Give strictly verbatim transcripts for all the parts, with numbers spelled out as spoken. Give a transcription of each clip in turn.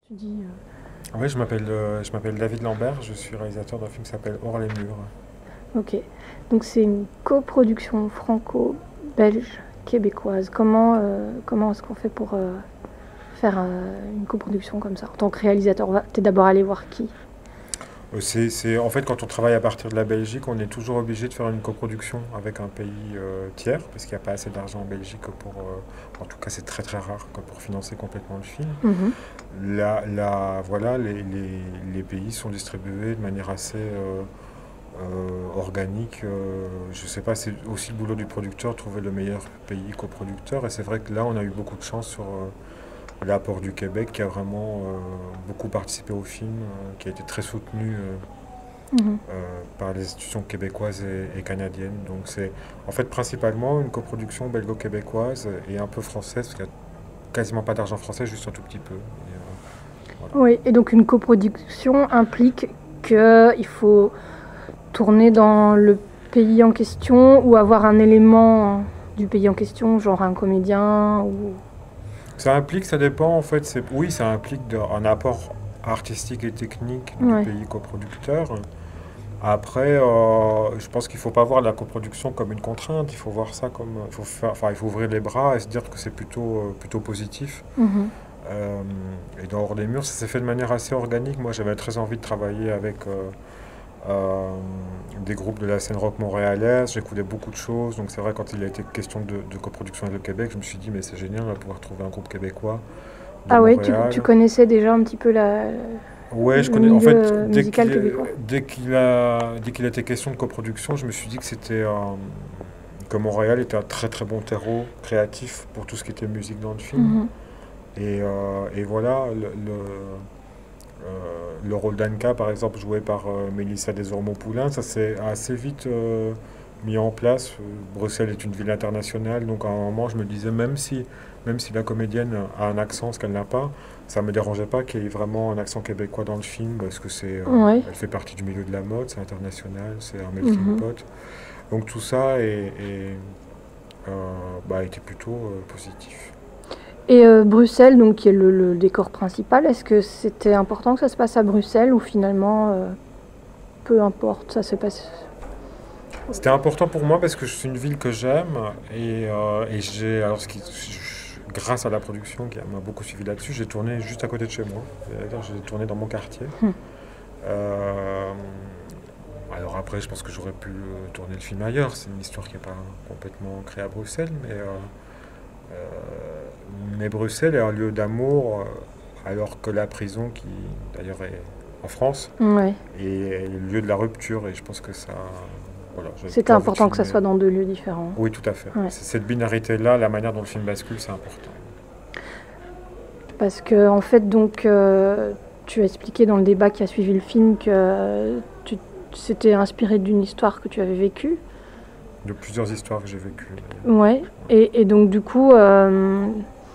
Tu dis. euh, Oui, je m'appelle euh, je m'appelle David Lambert, je suis réalisateur d'un film qui s'appelle Hors les murs. Ok. Donc c'est une coproduction franco-belge québécoise. Comment, euh, comment est-ce qu'on fait pour euh, faire euh, une coproduction comme ça? En tant que réalisateur, va- t'es d'abord allé voir qui? Euh, C'est, c'est- en fait, quand on travaille à partir de la Belgique, on est toujours obligé de faire une coproduction avec un pays euh, tiers, parce qu'il n'y a pas assez d'argent en Belgique pour, euh, en tout cas, c'est très très rare quoi, pour financer complètement le film. Mhm. Là, là, voilà, les, les- les pays sont distribués de manière assez euh, euh, organique. Euh, je sais pas, c'est aussi le boulot du producteur, trouver le meilleur pays coproducteur. Et c'est vrai que là, on a eu beaucoup de chance sur euh, l'apport du Québec qui a vraiment euh, beaucoup participé au film, euh, qui a été très soutenu euh, Mhm. euh, par les institutions québécoises et, et canadiennes. Donc c'est en fait principalement une coproduction belgo-québécoise et un peu française, parce qu'il n'y a quasiment pas d'argent français, juste un tout petit peu. Et, euh, voilà. Oui, et donc une coproduction implique qu'il faut tourner dans le pays en question ou avoir un élément du pays en question, genre un comédien ou... Ça implique, ça dépend en fait, c'est, oui, ça implique de- un apport artistique et technique du Ouais. pays coproducteur. Après, euh, je pense qu'il ne faut pas voir la coproduction comme une contrainte, il faut voir ça comme, il faut faire, enfin, il faut ouvrir les bras et se dire que c'est plutôt, euh, plutôt positif. Mhm. Euh, et dans Hors des murs, ça s'est fait de manière assez organique. Moi, j'avais très envie de travailler avec euh, euh, des groupes de la scène rock montréalaise. J'écoutais beaucoup de choses. Donc, c'est vrai, quand il a été question de, de coproduction avec le Québec, je me suis dit, mais c'est génial, on va pouvoir trouver un groupe québécois de Ah ouais, tu, tu Montréal. connaissais déjà un petit peu la, Ouais, je le connais. En milieu fait, euh, dès musical qu'il québécois? est- dès qu'il a, dès qu'il a été question de coproduction, je me suis dit que c'était euh, que Montréal était un très très bon terreau créatif pour tout ce qui était musique dans le film. Mhm. Et, euh, et voilà, le, le, euh, le rôle d'Anka, par exemple, joué par euh, Mélissa Desormeaux-Poulain, ça s'est assez vite euh, mis en place. Euh, Bruxelles est une ville internationale, donc à un moment, je me disais, même si, même si la comédienne a un accent, ce qu'elle n'a pas, ça ne me dérangeait pas qu'il y ait vraiment un accent québécois dans le film, parce que c'est, euh, Ouais. elle fait partie du milieu de la mode, c'est international, c'est un melting Mhm. pot. Donc tout ça est, est, euh, bah, était plutôt euh, positif. Et euh, Bruxelles, donc qui est le, le décor principal, est-ce que c'était important que ça se passe à Bruxelles ou finalement euh, peu importe, ça se passe. C'était important pour moi parce que c'est une ville que j'aime et, euh, et j'ai, alors ce qui, je- grâce à la production qui m'a beaucoup suivi là-dessus, j'ai tourné juste à côté de chez moi. C'est-à-dire, j'ai tourné dans mon quartier. Hmm. Euh, alors après, je pense que j'aurais pu euh, tourner le film ailleurs. C'est une histoire qui n'est pas complètement créée à Bruxelles, mais, euh, euh, mais Bruxelles est un lieu d'amour, euh, alors que la prison, qui d'ailleurs est en France, Ouais. est le lieu de la rupture. Et je pense que ça, voilà, j'avais C'était plutôt envie de important que ça filmer. soit dans deux lieux différents. Oui, tout à fait. Ouais. C'est cette binarité-là, la manière dont le film bascule, c'est important. Parce que en fait, donc, euh, tu as expliqué dans le débat qui a suivi le film que euh, tu s'étais inspiré d'une histoire que tu avais vécue. De plusieurs histoires que j'ai vécues, d'ailleurs. Ouais. Et, et donc du coup, euh,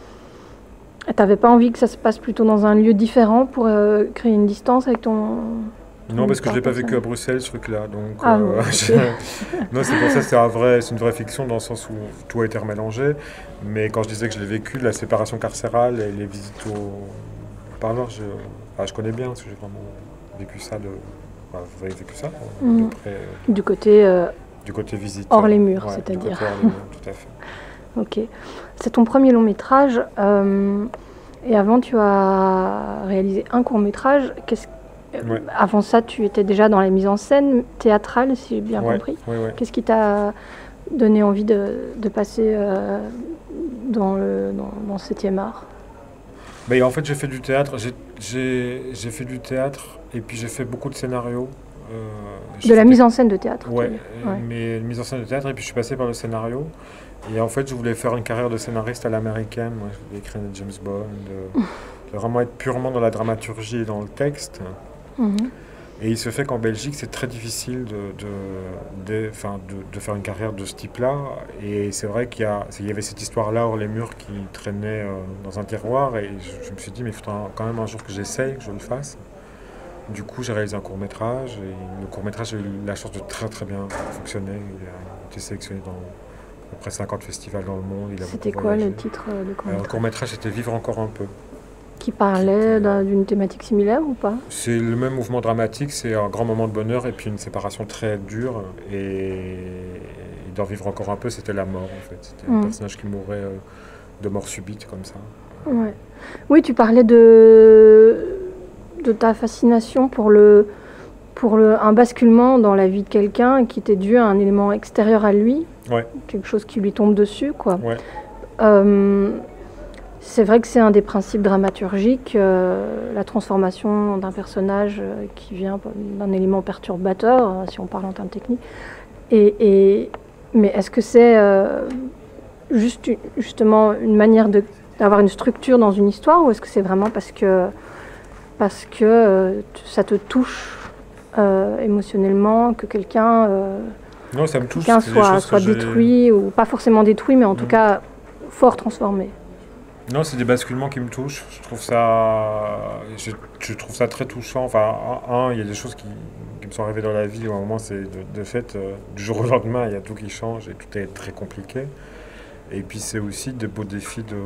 t'avais pas envie que ça se passe plutôt dans un lieu différent pour euh, créer une distance avec ton, ton Non, parce que je histoire l'ai pas vécu à personnelle. Bruxelles, ce truc-là. Donc, Ah euh, bon, je- ok. non, c'est pour ça que c'est un vrai, c'est une vraie fiction dans le sens où tout a été remélangé. Mais quand je disais que je l'ai vécu, la séparation carcérale et les visites au parloir, je, enfin, je connais bien parce que j'ai vraiment vécu ça de, enfin, vous avez vécu ça de Mhm. près, euh, Du côté euh, du côté visite. hors euh, les murs, ouais, du c'est-à-dire. côté hors les murs, tout à fait. Ok. C'est ton premier long métrage. euh, et avant, tu as réalisé un court métrage. Qu'est-ce euh, Ouais, Avant ça, tu étais déjà dans la mise en scène théâtrale, si j'ai bien ouais, compris. ouais, ouais. Qu'est-ce qui t'a donné envie de, de passer euh, dans le dans, dans le septième art? Mais en fait, j'ai fait du théâtre. J'ai j'ai- j'ai fait du théâtre et puis j'ai fait beaucoup de scénarios. Euh, j'ai De la fait mise des- en scène de théâtre, tu veux Ouais, dire. euh, Ouais. mais mise en scène de théâtre et puis je suis passé par le scénario. Et en fait, je voulais faire une carrière de scénariste à l'américaine. Moi, je voulais écrire des James Bond, de, de vraiment être purement dans la dramaturgie et dans le texte. Mhm. Et il se fait qu'en Belgique, c'est très difficile de, de, de, enfin, de, de faire une carrière de ce type-là. Et c'est vrai qu'il y a, il y avait cette histoire-là hors les murs qui traînait euh, dans un tiroir. Et je, je me suis dit, mais il faudra quand même un jour que j'essaye, que je le fasse. Du coup, j'ai réalisé un court-métrage. Et le court-métrage a eu la chance de très très bien fonctionner. Il a été sélectionné dans à peu près cinquante festivals dans le monde. Il a C'était beaucoup quoi le voyagé. titre euh, de Alors, le court-métrage? court-métrage, c'était Vivre encore un peu. qui parlait était- d'une thématique similaire ou pas? C'est le même mouvement dramatique, c'est un grand moment de bonheur et puis une séparation très dure. Et, et d'en vivre encore un peu, c'était la mort en fait. C'était un Mm. personnage qui mourait euh, de mort subite comme ça. Ouais. Oui, tu parlais de, de ta fascination pour, le, pour le, un basculement dans la vie de quelqu'un qui était dû à un élément extérieur à lui, Ouais, quelque chose qui lui tombe dessus, quoi. ouais. Euh, c'est vrai que c'est un des principes dramaturgiques, euh, la transformation d'un personnage euh, qui vient d'un élément perturbateur, euh, si on parle en termes techniques. Et, et- mais est-ce que c'est euh, juste une- justement une manière de- d'avoir une structure dans une histoire, ou est-ce que c'est vraiment parce que, parce que euh, tu- ça te touche euh, émotionnellement, que quelqu'un euh, Non, ça me touche. quelqu'un C'est des soit, choses que soit j'ai- détruit, ou pas forcément détruit, mais en tout Mhm. cas fort transformé? Non, c'est des basculements qui me touchent. Je trouve ça, je, je trouve ça très touchant. Enfin, un, un, il y a des choses qui, qui me sont arrivées dans la vie où à un moment, c'est de, de fait, euh, du jour au lendemain, il y a tout qui change et tout est très compliqué. Et puis c'est aussi des beaux défis de,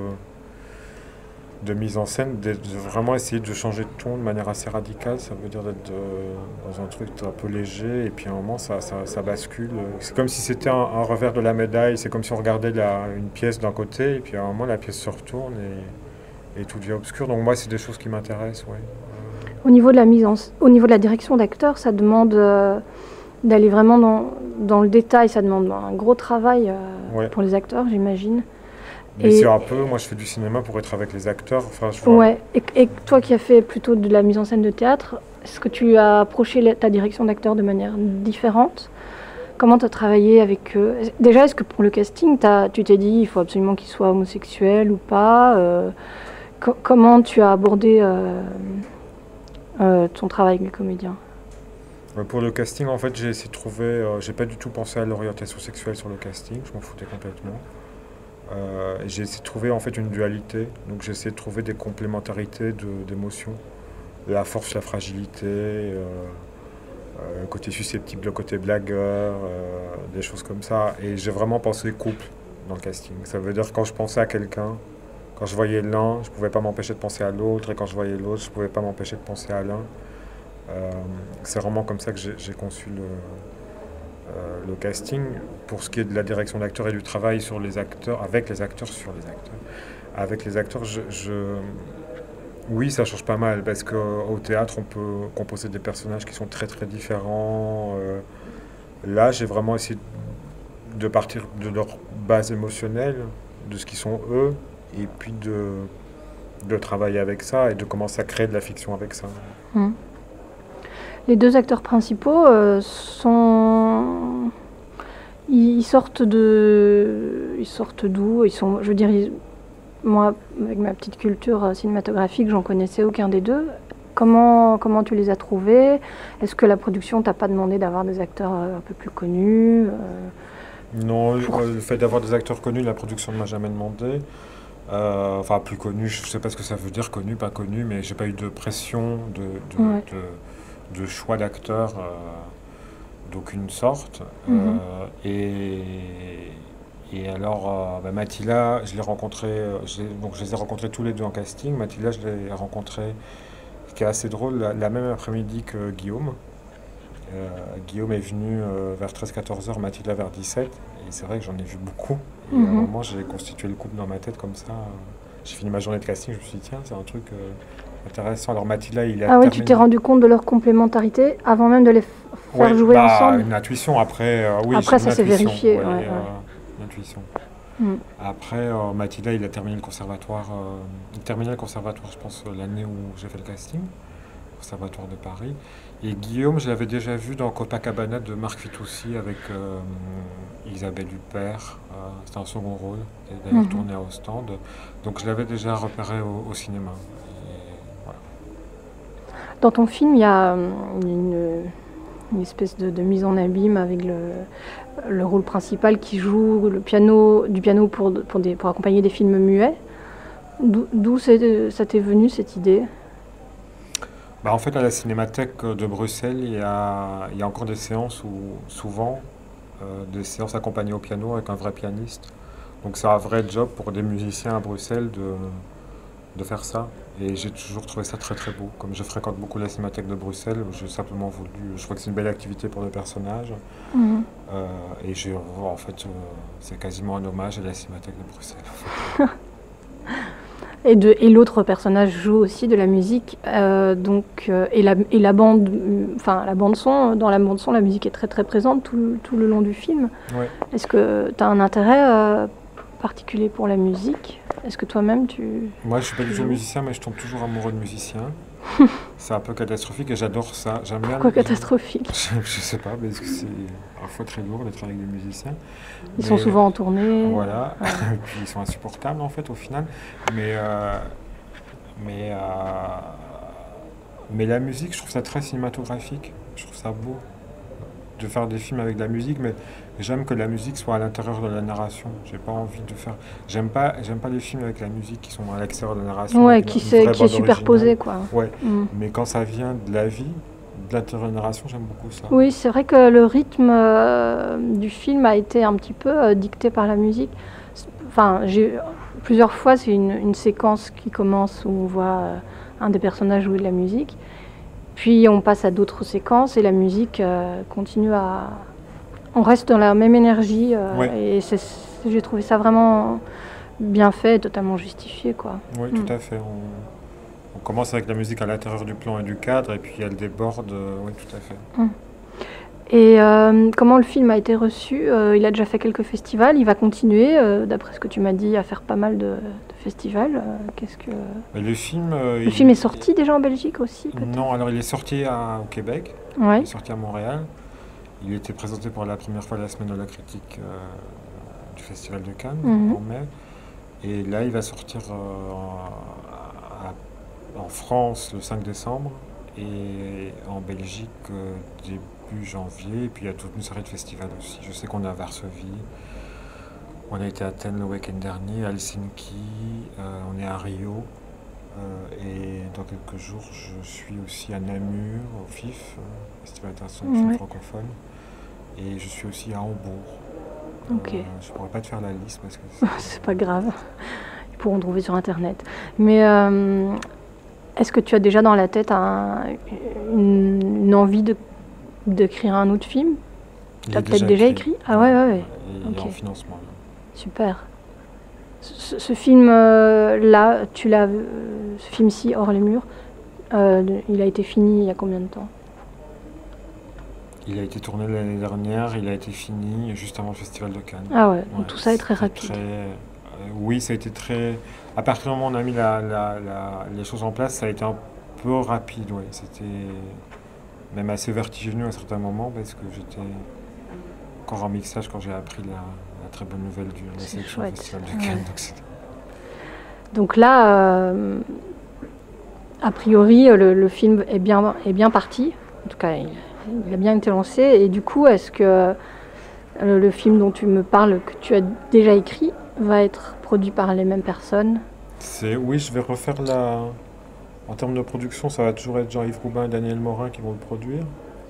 de mise en scène, de, de vraiment essayer de changer de ton de manière assez radicale. Ça veut dire d'être euh, dans un truc un peu léger et puis à un moment, ça, ça, ça bascule. C'est comme si c'était un, un revers de la médaille. C'est comme si on regardait la- une pièce d'un côté et puis à un moment, la pièce se retourne et, et tout devient obscur. Donc moi, c'est des choses qui m'intéressent, ouais. Au niveau de la mise en, au niveau de la direction d'acteur, ça demande euh, d'aller vraiment dans, dans le détail, ça demande un gros travail euh, Ouais. pour les acteurs, j'imagine. Mais Et- c'est un peu, moi je fais du cinéma pour être avec les acteurs. Enfin, je vois- Ouais. Et, et toi qui as fait plutôt de la mise en scène de théâtre, est-ce que tu as approché la- ta direction d'acteur de manière différente? Comment tu as travaillé avec eux? Déjà, est-ce que pour le casting, t'as- tu t'es dit il faut absolument qu'il soit homosexuel ou pas? Euh, co- comment tu as abordé euh, euh, ton travail avec les comédiens? Euh, Pour le casting, en fait, j'ai essayé de trouver. Euh, j'ai pas du tout pensé à l'orientation sexuelle sur le casting, je m'en foutais complètement. Euh, et j'ai essayé de trouver en fait une dualité, donc j'ai essayé de trouver des complémentarités de- d'émotions, la force, la fragilité, euh, euh, le côté susceptible, le côté blagueur, euh, des choses comme ça. Et j'ai vraiment pensé couple dans le casting. Ça veut dire que quand je pensais à quelqu'un, quand je voyais l'un, je pouvais pas m'empêcher de penser à l'autre, et quand je voyais l'autre, je pouvais pas m'empêcher de penser à l'un. Euh, c'est vraiment comme ça que j'ai j'ai conçu le, euh, le casting. Pour ce qui est de la direction d'acteur et du travail sur les acteurs, avec les acteurs, sur les acteurs, avec les acteurs, je, je- oui, ça change pas mal parce qu'au théâtre, on peut composer des personnages qui sont très très différents. Euh, là, j'ai vraiment essayé de partir de leur base émotionnelle, de ce qu'ils sont eux, et puis de, de travailler avec ça et de commencer à créer de la fiction avec ça. Hmm. Les deux acteurs principaux euh, sont. Ils ils sortent de. Ils sortent d'où? Ils sont. Je veux dire, ils- moi, avec ma petite culture euh, cinématographique, j'en connaissais aucun des deux. Comment, comment tu les as trouvés? Est-ce que la production t'a pas demandé d'avoir des acteurs euh, un peu plus connus? euh, Non, le, Pour- le fait d'avoir des acteurs connus, la production ne m'a jamais demandé. Euh, enfin, plus connus, je sais pas ce que ça veut dire, connu, pas connu, mais j'ai pas eu de pression de, de, Ouais. de- de choix d'acteurs euh, d'aucune sorte. Mhm. Euh, et, et alors, euh, bah, Mathilda, je l'ai rencontré, euh, je l'ai- donc je les ai rencontrés tous les deux en casting. Mathilda, je l'ai rencontré, ce qui est assez drôle, la, la même après-midi que Guillaume. Euh, Guillaume est venu euh, vers treize quatorze heures, Mathilda vers dix-sept. Et c'est vrai que j'en ai vu beaucoup. Et à un Mhm. moment, j'ai constitué le couple dans ma tête comme ça. J'ai fini ma journée de casting, je me suis dit, tiens, c'est un truc euh, intéressant. Alors Mathilda, il a Ah oui, tu terminé- t'es rendu compte de leur complémentarité avant même de les f- faire Ouais, jouer bah, ensemble? une intuition, après, euh, oui, Après, j'ai ça une s'est intuition, vérifié, ouais, ouais, euh, ouais. une intuition. Mm. Après, euh, Mathilda, il a terminé le conservatoire, euh, il terminait le conservatoire, je pense, euh, l'année où j'ai fait le casting, conservatoire de Paris. Et Guillaume, je l'avais déjà vu dans Copacabana de Marc Fitoussi avec euh, Isabelle Huppert. Euh, C'était un second rôle, il a d'ailleurs Mhm. tourné à Ostende. Donc je l'avais déjà repéré au, au cinéma. Et voilà. Dans ton film, il y a hum, une, une espèce de, de mise en abîme avec le, le rôle principal qui joue le piano, du piano pour, pour, des, pour accompagner des films muets. D'où d'où c'est- ça t'est venu cette idée? Bah, en fait, à la Cinémathèque de Bruxelles, il y a, il y a encore des séances où, souvent, euh, des séances accompagnées au piano avec un vrai pianiste. Donc c'est un vrai job pour des musiciens à Bruxelles de, de faire ça. Et j'ai toujours trouvé ça très très beau. Comme je fréquente beaucoup la Cinémathèque de Bruxelles, j'ai simplement voulu. Je trouve que c'est une belle activité pour le personnage. Mhm. Euh, et j'ai, en fait, euh, c'est quasiment un hommage à la Cinémathèque de Bruxelles. Et, de, et l'autre personnage joue aussi de la musique, euh, donc, euh, et, la, et la bande, enfin la bande son, dans la bande son, la musique est très très présente tout, tout le long du film. Ouais. Est-ce que tu as un intérêt euh, particulier pour la musique? Est-ce que toi-même tu... Moi, je suis pas tu du tout joues musicien, mais je tombe toujours amoureux de musiciens. C'est un peu catastrophique et j'adore ça. J'aime bien. Pourquoi catastrophique? Je, je sais pas, parce que c'est parfois très lourd d'être avec des musiciens. Ils sont Mais souvent en tournée. voilà, Ouais. et puis ils sont insupportables en fait au final. Mais, euh, mais, euh, mais la musique, je trouve ça très cinématographique. Je trouve ça beau de faire des films avec de la musique, mais j'aime que la musique soit à l'intérieur de la narration. J'ai pas envie de faire. J'aime pas, j'aime pas les films avec la musique qui sont à l'extérieur de la narration, Ouais, avec une, qui, une s'est- vraie qui est bande superposée, originale. quoi. Ouais, Mm. mais quand ça vient de la vie, de l'intérieur de la narration, j'aime beaucoup ça. Oui, c'est vrai que le rythme euh, du film a été un petit peu euh, dicté par la musique. C'est- Enfin, j'ai plusieurs fois, c'est une, une séquence qui commence où on voit euh, un des personnages jouer de la musique. Puis on passe à d'autres séquences et la musique euh, continue à... On reste dans la même énergie euh, Ouais. et c'est- c'est- j'ai trouvé ça vraiment bien fait et totalement justifié, quoi. Oui, Mm. tout à fait. On, on commence avec la musique à l'intérieur du plan et du cadre, et puis elle déborde. euh, oui, tout à fait. Et euh, comment le film a été reçu? Euh, Il a déjà fait quelques festivals, il va continuer, euh, d'après ce que tu m'as dit, à faire pas mal de, de festivals. Euh, qu'est-ce que... Mais le film. euh, Le il- film est sorti déjà en Belgique aussi, peut-être? Non, alors il est sorti à- au Québec, il Ouais. est sorti à Montréal. Il était présenté pour la première fois à la semaine de la critique euh, du Festival de Cannes Mhm. en mai. Et là, il va sortir euh, en, à- en France le cinq décembre et en Belgique euh, début janvier. Et puis il y a toute une série de festivals aussi. Je sais qu'on est à Varsovie, on a été à Athènes le week-end dernier, à Helsinki, euh, on est à Rio. Euh, et dans quelques jours, je suis aussi à Namur, au F I F, euh, Festival international de film Ouais. francophone. Et je suis aussi à Hambourg. Ok. Euh, je pourrais pas te faire la liste parce que c'est- C'est pas grave, ils pourront trouver sur Internet. Mais euh, est-ce que tu as déjà dans la tête un- une, une envie de d'écrire un autre film? il T'as est peut-être déjà écrit? Ah ouais, ouais, ouais. Et il est Ok. en financement. Là. Super. Ce, ce film-là, tu l'as, euh, ce film-ci, Hors les murs, euh, il a été fini il y a combien de temps? Il a été tourné l'année dernière, il a été fini juste avant le Festival de Cannes. Ah ouais, donc Ouais, tout ça est très c'était rapide. très- euh, oui, ça a été très. À partir du moment où on a mis la- la- la- les choses en place, ça a été un peu rapide. Ouais. C'était même assez vertigineux à certains moments parce que j'étais encore en mixage quand j'ai appris la, la très bonne nouvelle du la C'est sélection du chouette. Festival de Ouais. Cannes. Donc c'était- Donc là, euh, a priori, le, le film est bien, est bien parti. En tout cas, il, il a bien été lancé. Et du coup, est-ce que euh, le film dont tu me parles, que tu as déjà écrit, va être produit par les mêmes personnes? c'est- oui, je vais refaire la. En termes de production, ça va toujours être Jean-Yves Roubin et Daniel Morin qui vont le produire.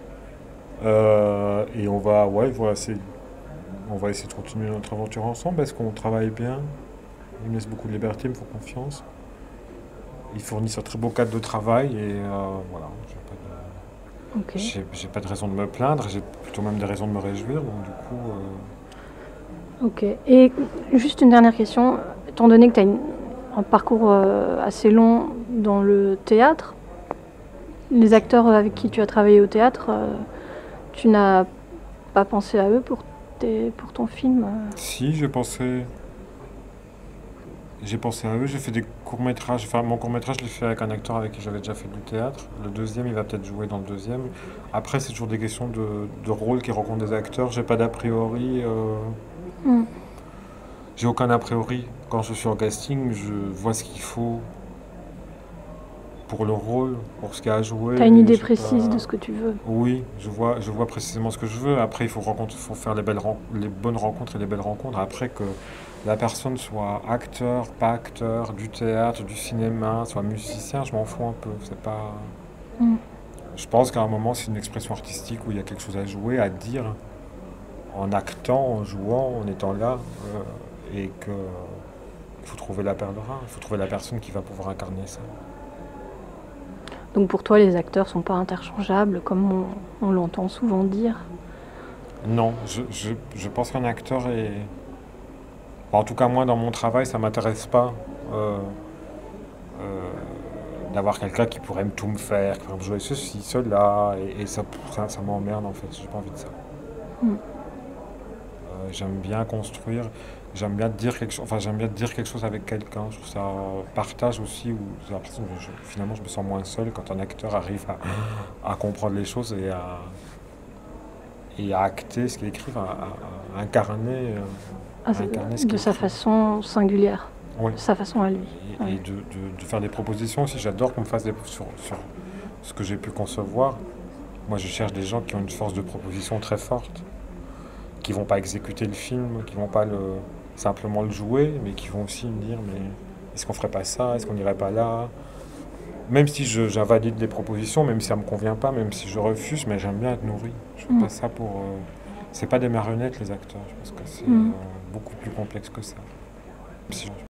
Euh, et on va, ouais, voilà, c'est, on va essayer de continuer notre aventure ensemble parce qu'on travaille bien. Ils me laissent beaucoup de liberté, ils me font confiance. Ils fournissent un très beau cadre de travail et euh, voilà, j'ai pas de, Ok. j'ai, j'ai pas de raison de me plaindre, j'ai plutôt même des raisons de me réjouir. Donc du coup, euh, Ok. Et juste une dernière question. Étant donné que tu as un parcours euh, assez long dans le théâtre, les acteurs avec qui tu as travaillé au théâtre, euh, tu n'as pas pensé à eux pour, tes, pour ton film? euh si j'ai pensé, j'ai pensé à eux, j'ai fait des courts-métrages. Enfin, mon court-métrage, je l'ai fait avec un acteur avec qui j'avais déjà fait du théâtre. Le deuxième, il va peut-être jouer dans le deuxième. Après, c'est toujours des questions de, de rôle qui rencontrent des acteurs. J'ai pas d'a priori. euh, Mm. J'ai aucun a priori. Quand je suis en casting, je vois ce qu'il faut pour le rôle, pour ce qu'il y a à jouer. Tu as une idée J'ai précise pas- de ce que tu veux? Oui, je vois, je vois précisément ce que je veux. Après, il faut, rencontrer, faut faire les, belles ren- les bonnes rencontres et les belles rencontres. Après, que la personne soit acteur, pas acteur, du théâtre, du cinéma, soit musicien, je m'en fous un peu. C'est pas... Mm. Je pense qu'à un moment, c'est une expression artistique où il y a quelque chose à jouer, à dire, en actant, en jouant, en étant là. euh, et que Il faut trouver la perle rare, il faut trouver la personne qui va pouvoir incarner ça. Donc pour toi, les acteurs sont pas interchangeables, comme on, on l'entend souvent dire? Non, je, je, je pense qu'un acteur est... Enfin, en tout cas, moi, dans mon travail, ça m'intéresse pas euh, euh, d'avoir quelqu'un qui pourrait tout me faire, qui pourrait me jouer ceci, cela, et, et ça, ça, ça m'emmerde en fait, j'ai pas envie de ça. Mm. Euh, j'aime bien construire, j'aime bien dire quelque chose, enfin j'aime bien dire quelque chose avec quelqu'un. Je trouve ça partage aussi, où j'ai l'impression que je- finalement je me sens moins seul quand un acteur arrive à, à comprendre les choses et à, et à acter ce qu'il écrit, enfin, à, à incarner, euh, Ah, à c'est- incarner ce de qu'il sa écrit. façon singulière, Oui. de sa façon à lui. Et, Ouais. et de, de- de faire des propositions aussi. J'adore qu'on me fasse des sur, sur ce que j'ai pu concevoir. Moi, je cherche des gens qui ont une force de proposition très forte, qui vont pas exécuter le film, qui vont pas le, simplement le jouer, mais qui vont aussi me dire, mais est-ce qu'on ferait pas ça, est-ce qu'on n'irait pas là? Même si je- j'invalide les propositions, même si ça me convient pas, même si je refuse, mais j'aime bien être nourri. Je fais Mm. pas ça pour. euh, c'est pas des marionnettes les acteurs. Je pense que c'est Mm. euh, beaucoup plus complexe que ça. Si-